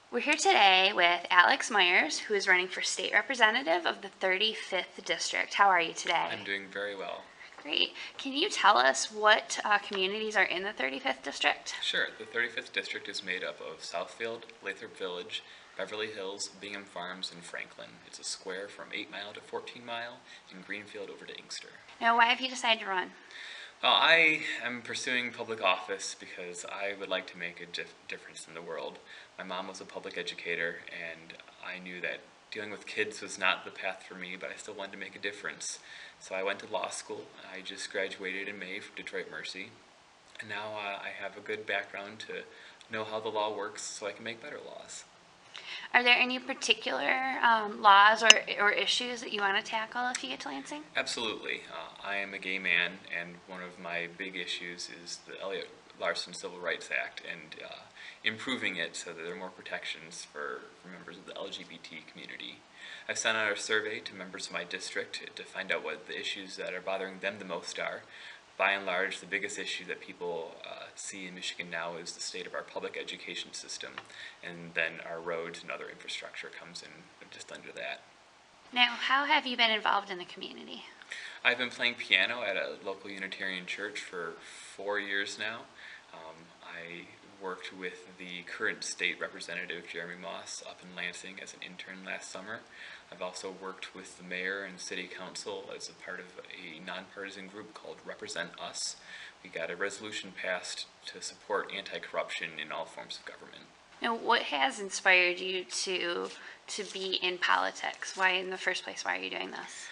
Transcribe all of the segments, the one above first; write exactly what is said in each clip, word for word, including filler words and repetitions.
We're here today with Alex Meyers, who is running for state representative of the thirty-fifth district. How are you today? I'm doing very well. Great. Can you tell us what uh, communities are in the thirty-fifth district? Sure, the thirty-fifth district is made up of Southfield, Lathrop Village, Beverly Hills, Bingham Farms, and Franklin. It's a square from eight Mile to fourteen Mile, and Greenfield over to Inkster. Now, why have you decided to run? Well, I am pursuing public office because I would like to make a dif- difference in the world. My mom was a public educator, and I knew that dealing with kids was not the path for me, but I still wanted to make a difference. So I went to law school. I just graduated in May from Detroit Mercy, and now uh, I have a good background to know how the law works so I can make better laws. Are there any particular um, laws or, or issues that you want to tackle if you get to Lansing? Absolutely. Uh, I am a gay man, and one of my big issues is the Elliott Larson Civil Rights Act and uh, improving it so that there are more protections for, for members of the L G B T community. I've sent out a survey to members of my district to find out what the issues that are bothering them the most are. By and large, the biggest issue that people uh, see in Michigan now is the state of our public education system, and then our roads and other infrastructure comes in just under that. Now, how have you been involved in the community? I've been playing piano at a local Unitarian church for four years now. Um, I worked with the current state representative, Jeremy Moss, up in Lansing as an intern last summer. I've also worked with the mayor and city council as a part of a nonpartisan group called Represent Us. We got a resolution passed to support anti-corruption in all forms of government. Now, what has inspired you to to be in politics? Why, in the first place, why are you doing this?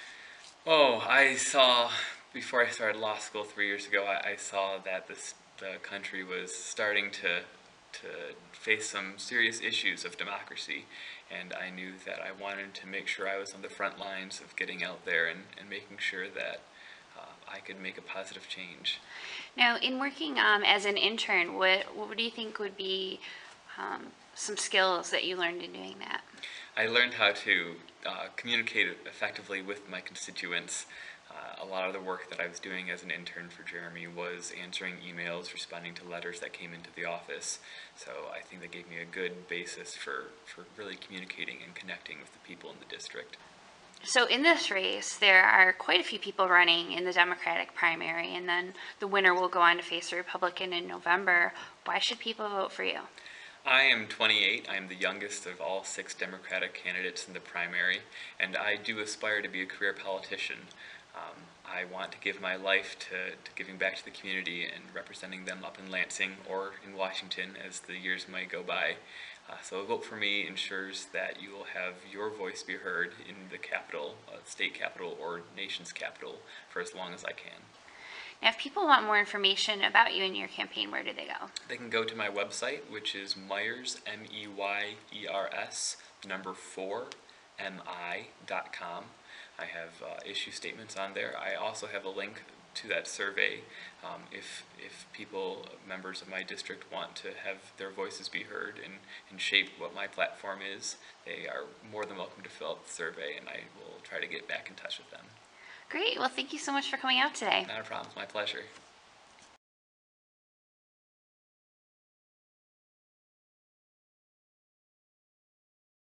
Oh, I saw, before I started law school three years ago, I, I saw that this, the country was starting to to face some serious issues of democracy, and I knew that I wanted to make sure I was on the front lines of getting out there and, and making sure that uh, I could make a positive change. Now, in working um, as an intern, what, what do you think would be um, some skills that you learned in doing that? I learned how to uh, communicate effectively with my constituents. Uh, a lot of the work that I was doing as an intern for Jeremy was answering emails, responding to letters that came into the office. So I think that gave me a good basis for, for really communicating and connecting with the people in the district. So in this race, there are quite a few people running in the Democratic primary, and then the winner will go on to face a Republican in November. Why should people vote for you? I am twenty-eight. I am the youngest of all six Democratic candidates in the primary, and I do aspire to be a career politician. Um, I want to give my life to, to giving back to the community and representing them up in Lansing or in Washington as the years might go by. Uh, so a vote for me ensures that you will have your voice be heard in the capital, uh, state capital, or nation's capital for as long as I can. Now, if people want more information about you and your campaign, where do they go? They can go to my website, which is Meyers, M E Y E R S, number four, M I dot com. I have uh, issue statements on there. I also have a link to that survey. Um, if if people, members of my district, want to have their voices be heard and, and shape what my platform is, they are more than welcome to fill out the survey, and I will try to get back in touch with them. Great. Well, thank you so much for coming out today. Not a problem. It's my pleasure.